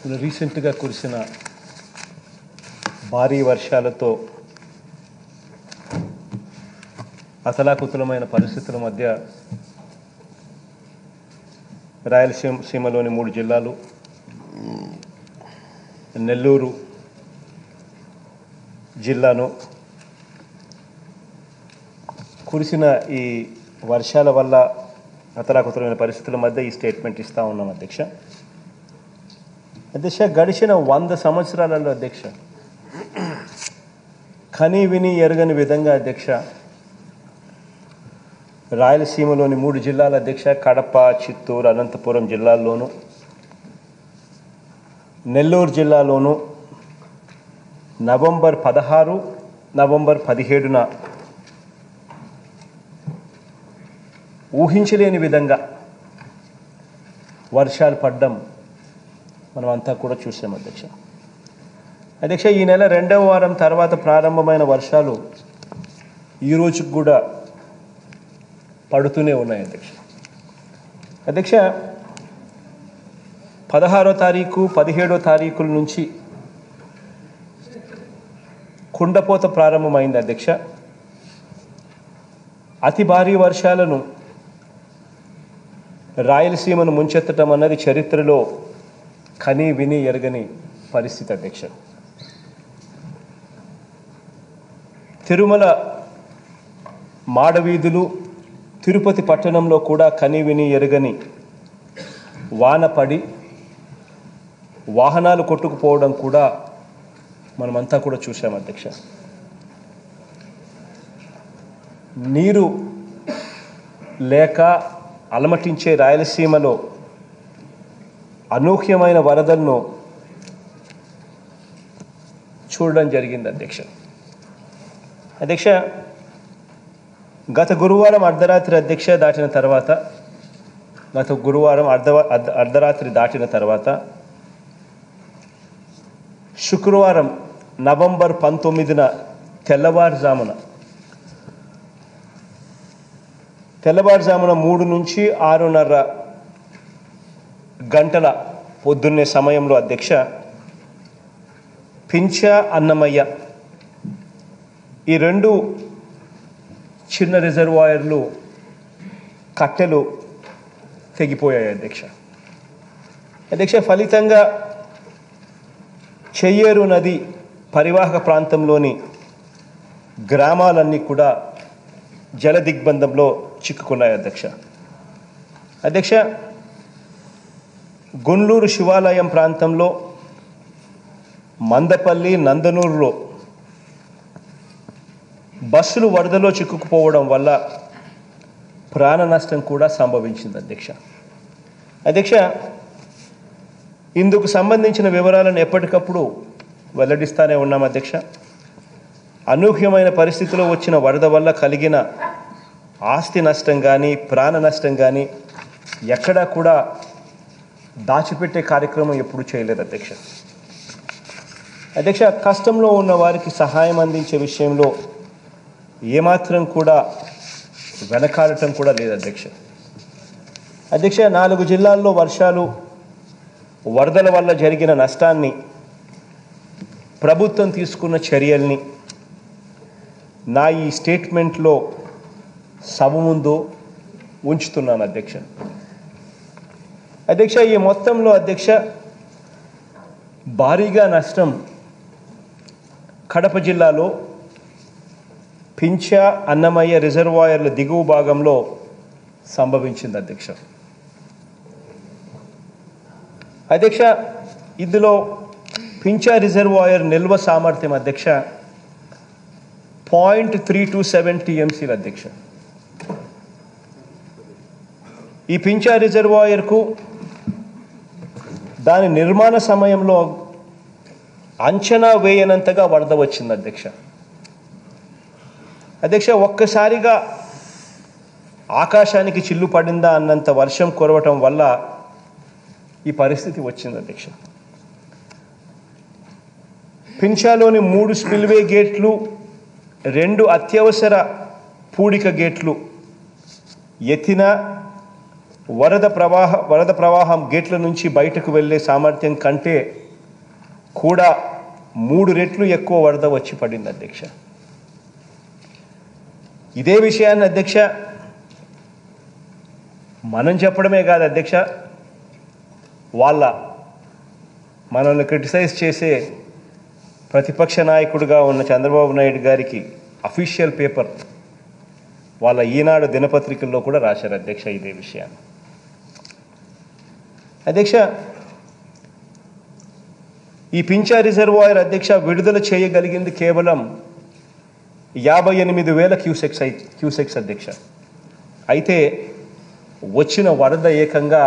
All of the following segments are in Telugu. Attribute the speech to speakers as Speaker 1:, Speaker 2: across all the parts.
Speaker 1: రీసెంట్గా కురిసిన భారీ వర్షాలతో అతలాకుతలమైన పరిస్థితుల మధ్య రాయలసీమలోని 3 జిల్లాలు, నెల్లూరు జిల్లాను కురిసిన ఈ వర్షాల వల్ల అతలాకుతలమైన పరిస్థితుల మధ్య ఈ స్టేట్మెంట్ ఇస్తా ఉన్నాం అధ్యక్ష. గడిచిన 100 సంవత్సరాలలో అధ్యక్ష కని విని ఎరగని విధంగా అధ్యక్ష రాయలసీమలోని 3 జిల్లాల అధ్యక్ష కడప, చిత్తూరు, అనంతపురం జిల్లాల్లోనూ, నెల్లూరు జిల్లాలోనూ నవంబర్ 16, నవంబర్ 17న ఊహించలేని విధంగా వర్షాలు పడ్డం మనమంతా కూడా చూసాం అధ్యక్ష. ఈ నెల 2వ వారం తర్వాత ప్రారంభమైన వర్షాలు ఈ రోజుకు కూడా పడుతూనే ఉన్నాయి అధ్యక్ష. 16వ తారీఖు, 17వ తారీఖుల నుంచి కుండపోత ప్రారంభమైంది అధ్యక్ష. అతి భారీ వర్షాలను రాయలసీమను ముంచెత్తడం అన్నది చరిత్రలో కని విని ఎరగని పరిస్థితి అధ్యక్ష. తిరుమల మాడవీధులు, తిరుపతి పట్టణంలో కూడా కని విని ఎరగని వాన పడి వాహనాలు కొట్టుకుపోవడం కూడా మనమంతా కూడా చూసాం అధ్యక్ష. నీరు లేక అలమటించే రాయలసీమలో అనూహ్యమైన వరదలను చూడడం జరిగింది అధ్యక్ష. గత గురువారం అర్ధరాత్రి దాటిన తర్వాత శుక్రవారం నవంబర్ 19న తెల్లవారుజామున 3 నుంచి 6:30 గంటల పొద్దున్నే సమయంలో అధ్యక్ష పింఛ, అన్నమయ్య ఈ 2 చిన్న రిజర్వాయర్లు కట్టెలు తెగిపోయాయి అధ్యక్ష. ఫలితంగా చెయ్యేరు నది పరివాహక ప్రాంతంలోని గ్రామాలన్నీ కూడా జల దిగ్బంధంలో చిక్కుకున్నాయి అధ్యక్ష. గుండ్లూరు శివాలయం ప్రాంతంలో, మందపల్లి, నందనూరులో బస్సులు వరదలో చిక్కుకుపోవడం వల్ల ప్రాణ నష్టం కూడా సంభవించింది అధ్యక్ష. ఇందుకు సంబంధించిన వివరాలను ఎప్పటికప్పుడు వెల్లడిస్తూనే ఉన్నాం అధ్యక్ష. అనూహ్యమైన పరిస్థితిలో వచ్చిన వరద వల్ల కలిగిన ఆస్తి నష్టం కానీ, ప్రాణ నష్టం కానీ ఎక్కడా కూడా దాచిపెట్టే కార్యక్రమం ఎప్పుడు చేయలేదు అధ్యక్ష. కష్టంలో ఉన్న వారికి సహాయం అందించే విషయంలో ఏమాత్రం కూడా వెనకాడటం కూడా లేదు అధ్యక్ష. 4 జిల్లాల్లో వర్షాలు, వరదల వల్ల జరిగిన నష్టాన్ని, ప్రభుత్వం తీసుకున్న చర్యల్ని నా ఈ స్టేట్మెంట్లో సభ ముందు ఉంచుతున్నాను అధ్యక్ష. ఈ మొత్తంలో భారీగా నష్టం కడప జిల్లాలో పింఛ, అన్నమయ్య రిజర్వాయర్ల దిగువ భాగంలో సంభవించింది అధ్యక్ష. ఇందులో పింఛ రిజర్వాయర్ నిల్వ సామర్థ్యం 0.327 TMCలు అధ్యక్ష. ఈ పింఛ రిజర్వాయర్కు దాని నిర్మాణ సమయంలో అంచనా వేయనంతగా వరద వచ్చింది అధ్యక్ష. ఒక్కసారిగా ఆకాశానికి చిల్లు పడిందా అన్నంత వర్షం కురవటం వల్ల ఈ పరిస్థితి వచ్చింది అధ్యక్ష. పింఛలోని 3 స్పిల్వే గేట్లు, 2 అత్యవసర పూడిక గేట్లు ఎత్తిన వరద ప్రవాహం గేట్ల నుంచి బయటకు వెళ్ళే సామర్థ్యం కంటే కూడా 3 రెట్లు ఎక్కువ వరద వచ్చి పడింది అధ్యక్ష. ఇదే విషయాన్ని అధ్యక్ష మనం చెప్పడమే కాదు అధ్యక్ష, మనల్ని క్రిటిసైజ్ చేసే ప్రతిపక్ష నాయకుడిగా ఉన్న చంద్రబాబు నాయుడు గారికి అఫీషియల్ పేపర్ వాళ్ళ ఈనాడు దినపత్రికల్లో కూడా రాశారు అధ్యక్ష ఇదే విషయాన్ని. అధ్యక్ష, ఈ పింఛా రిజర్వాయర్ అధ్యక్ష విడుదల చేయగలిగింది కేవలం 58,000 క్యూసెక్స్ అధ్యక్ష. అయితే వచ్చిన వరద ఏకంగా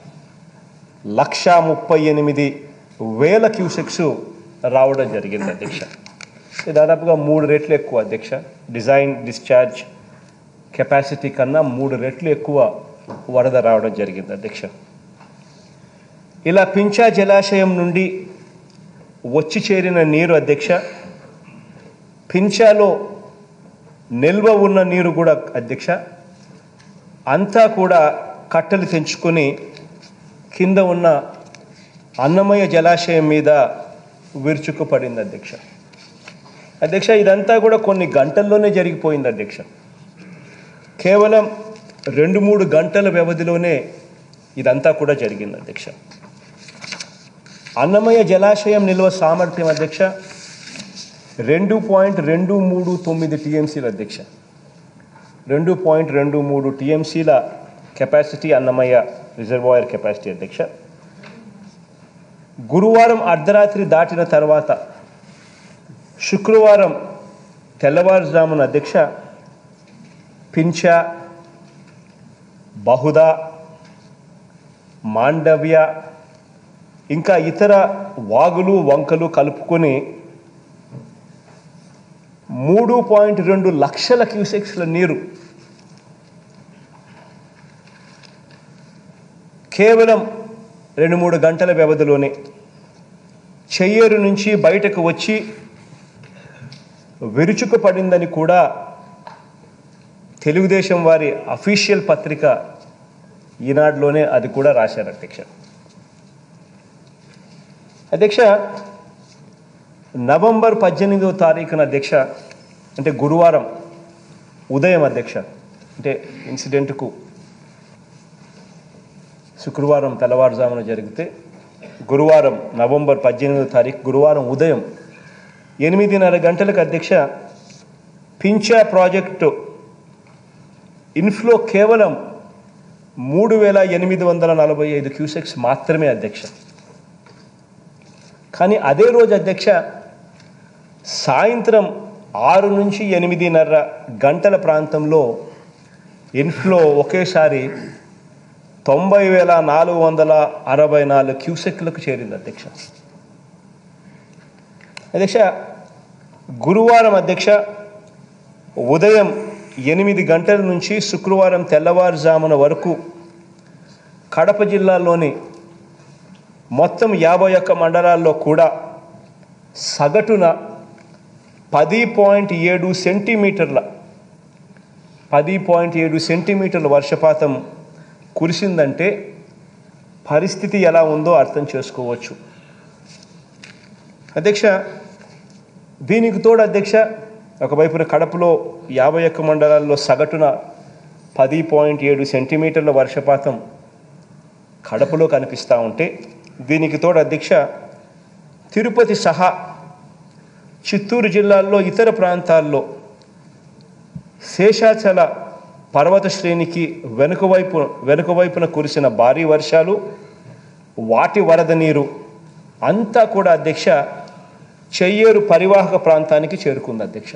Speaker 1: 138,000 క్యూసెక్స్ రావడం జరిగింది అధ్యక్ష. దాదాపుగా 3 రెట్లు ఎక్కువ అధ్యక్ష. డిజైన్ డిశ్చార్జ్ కెపాసిటీ కన్నా 3 రెట్లు ఎక్కువ వరద రావడం జరిగింది అధ్యక్ష. ఇలా పింఛా జలాశయం నుండి వచ్చి చేరిన నీరు అధ్యక్ష, పింఛాలో నిల్వ ఉన్న నీరు కూడా అధ్యక్ష అంతా కూడా కట్టలు తెంచుకొని కింద ఉన్న అన్నమయ్య జలాశయం మీద విరుచుకుపడింది అధ్యక్ష. అధ్యక్ష, ఇదంతా కూడా కొన్ని గంటల్లోనే జరిగిపోయింది అధ్యక్ష. కేవలం 2-3 గంటల వ్యవధిలోనే ఇదంతా కూడా జరిగింది అధ్యక్ష. అన్నమయ్య జలాశయం నిల్వ సామర్థ్యం అధ్యక్ష 2.239 టీఎంసీల అధ్యక్ష. 2.23 టీఎంసీల కెపాసిటీ అన్నమయ్య రిజర్వాయర్ కెపాసిటీ అధ్యక్ష. గురువారం అర్ధరాత్రి దాటిన తర్వాత శుక్రవారం తెల్లవారుజామున అధ్యక్ష పింఛా, బహుదా, మాండవ్య ఇంకా ఇతర వాగులు వంకలు కలుపుకొని 3.2 లక్షల క్యూసెక్స్ల నీరు కేవలం 2-3 గంటల వ్యవధిలోనే చెయ్యేరు నుంచి బయటకు వచ్చి విరుచుకుపడిందని కూడా తెలుగుదేశం వారి అఫీషియల్ పత్రిక ఈనాడులోనే అది కూడా రాశారు అధ్యక్ష. అధ్యక్ష, నవంబర్ 18వ తారీఖున అధ్యక్ష, అంటే గురువారం ఉదయం అధ్యక్ష, అంటే ఇన్సిడెంట్కు శుక్రవారం తెల్లవారుజామున జరిగితే గురువారం నవంబర్ 18వ తారీఖు గురువారం ఉదయం 8:30 గంటలకు అధ్యక్ష పింఛా ప్రాజెక్టు ఇన్ఫ్లో కేవలం 3,845 క్యూసెక్స్ మాత్రమే అధ్యక్ష. కానీ అదే రోజు అధ్యక్ష సాయంత్రం 6 నుంచి 8:30 గంటల ప్రాంతంలో ఇన్ఫ్లో ఒకేసారి 90,464 క్యూసెక్లకు చేరింది అధ్యక్ష. అధ్యక్ష, గురువారం అధ్యక్ష ఉదయం 8 గంటల నుంచి శుక్రవారం తెల్లవారుజామున వరకు కడప జిల్లాలోని మొత్తం 51 మండలాల్లో కూడా సగటున 10.7 సెంటీమీటర్ల వర్షపాతం కురిసిందంటే పరిస్థితి ఎలా ఉందో అర్థం చేసుకోవచ్చు అధ్యక్ష. దీనికి తోడు అధ్యక్ష ఒకవైపున కడపలో 51 మండలాల్లో సగటున 10.7 సెంటీమీటర్ల వర్షపాతం కడపలో కనిపిస్తూ ఉంటే, దీనికి తోడు అధ్యక్ష తిరుపతి సహా చిత్తూరు జిల్లాల్లో ఇతర ప్రాంతాల్లో శేషాచల పర్వత శ్రేణికి వెనుకవైపున కురిసిన భారీ వర్షాలు, వాటి వరద నీరు అంతా కూడా అధ్యక్ష చెయ్యేరు పరివాహక ప్రాంతానికి చేరుకుంది అధ్యక్ష.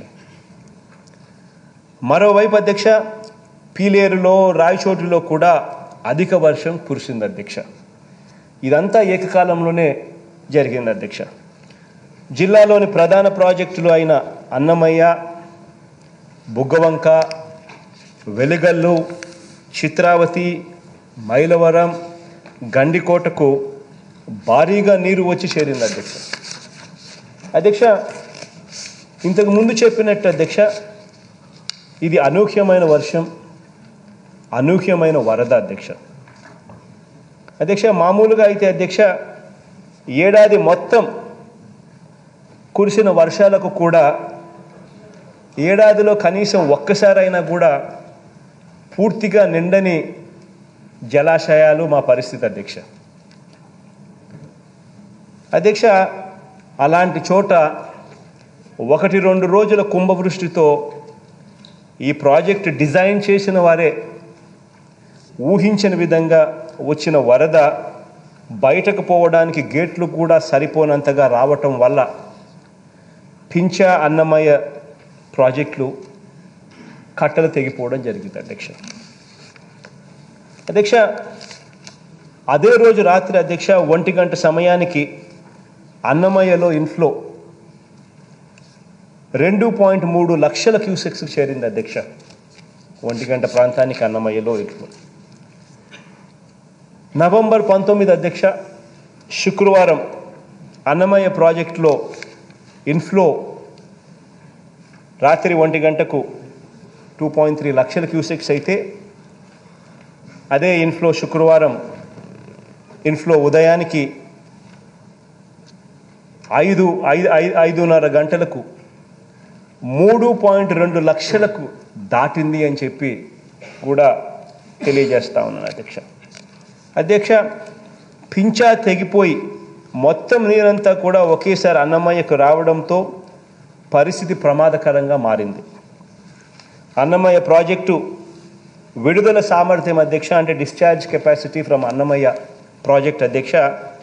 Speaker 1: మరోవైపు అధ్యక్ష పీలేరులో రాయచోటిలో కూడా అధిక వర్షం కురిసింది అధ్యక్ష. ఇదంతా ఏకకాలంలోనే జరిగింది అధ్యక్ష. జిల్లాలోని ప్రధాన ప్రాజెక్టులు అయిన అన్నమయ్య, బుగ్గవంక, వెలిగల్లు, చిత్రావతి, మైలవరం, గండికోటకు భారీగా నీరు వచ్చి చేరింది అధ్యక్ష. అధ్యక్ష, ఇంతకు ముందు చెప్పినట్టు అధ్యక్ష ఇది అనూహ్యమైన వర్షం, అనూహ్యమైన వరద అధ్యక్ష. అధ్యక్ష మామూలుగా అయితే అధ్యక్ష ఏడాది మొత్తం కురిసిన వర్షాలకు కూడా ఏడాదిలో కనీసం ఒక్కసారైనా కూడా పూర్తిగా నిండని జలాశయాలు మా పరిస్థితి అధ్యక్ష. అధ్యక్ష, అలాంటి చోట 1-2 రోజుల కుంభవృష్టితో ఈ ప్రాజెక్ట్ డిజైన్ చేసిన వారే ఊహించని విధంగా వచ్చిన వరద బయటకు పోవడానికి గేట్లు కూడా సరిపోనంతగా రావటం వల్ల పింఛా అన్నమయ్య ప్రాజెక్టులు కట్టలు తెగిపోవడం జరిగింది అధ్యక్ష. అధ్యక్ష, అదే రోజు రాత్రి అధ్యక్ష 1 గంట సమయానికి అన్నమయ్యలో ఇన్ఫ్లో 2.3 లక్షల క్యూసెక్స్ చేరింది అధ్యక్ష. 1 గంట ప్రాంతానికి అన్నమయ్యలో ఇన్ఫ్లో. నవంబర్ 19 అధ్యక్ష, శుక్రవారం అన్నమయ్య ప్రాజెక్టులో ఇన్ఫ్లో రాత్రి 1 గంటకు 2.3 లక్షల క్యూసెక్స్ అయితే అదే ఇన్ఫ్లో శుక్రవారం ఇన్ఫ్లో ఉదయానికి 5:30 గంటలకు 3.2 లక్షలకు దాటింది అని చెప్పి కూడా తెలియజేస్తా ఉన్నాను అధ్యక్ష. అధ్యక్ష, పింఛా తెగిపోయి మొత్తం నీరంతా కూడా ఒకేసారి అన్నమయ్యకు రావడంతో పరిస్థితి ప్రమాదకరంగా మారింది. అన్నమయ్య ప్రాజెక్టు విడుదల సామర్థ్యం అధ్యక్ష, అంటే discharge capacity from Annamayya project అధ్యక్ష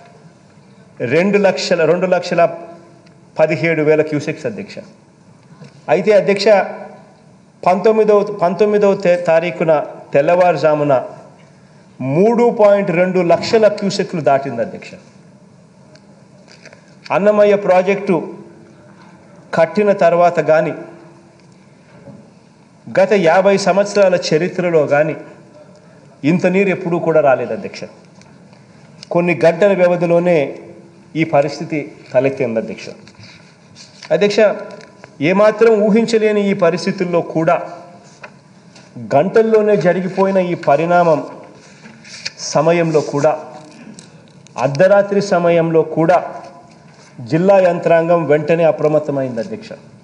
Speaker 1: 2,17,000 క్యూసెక్స్ అధ్యక్ష. అయితే అధ్యక్ష 19వ తారీఖున తెల్లవారుజామున 3.2 లక్షల క్యూసెక్లు దాటింది అధ్యక్ష. అన్నమయ్య ప్రాజెక్టు కట్టిన తర్వాత కానీ గత 50 సంవత్సరాల చరిత్రలో కానీ ఇంత నీరు ఎప్పుడూ కూడా రాలేదు అధ్యక్ష. కొన్ని గంటల వ్యవధిలోనే ఈ పరిస్థితి తలెత్తింది అధ్యక్ష. అధ్యక్ష, ఏమాత్రం ఊహించలేని ఈ పరిస్థితుల్లో కూడా గంటల్లోనే జరిగిపోయిన ఈ పరిణామం సమయంలో కూడా, అర్ధరాత్రి సమయంలో కూడా జిల్లా యంత్రాంగం వెంటనే అప్రమత్తమైంది అధ్యక్ష.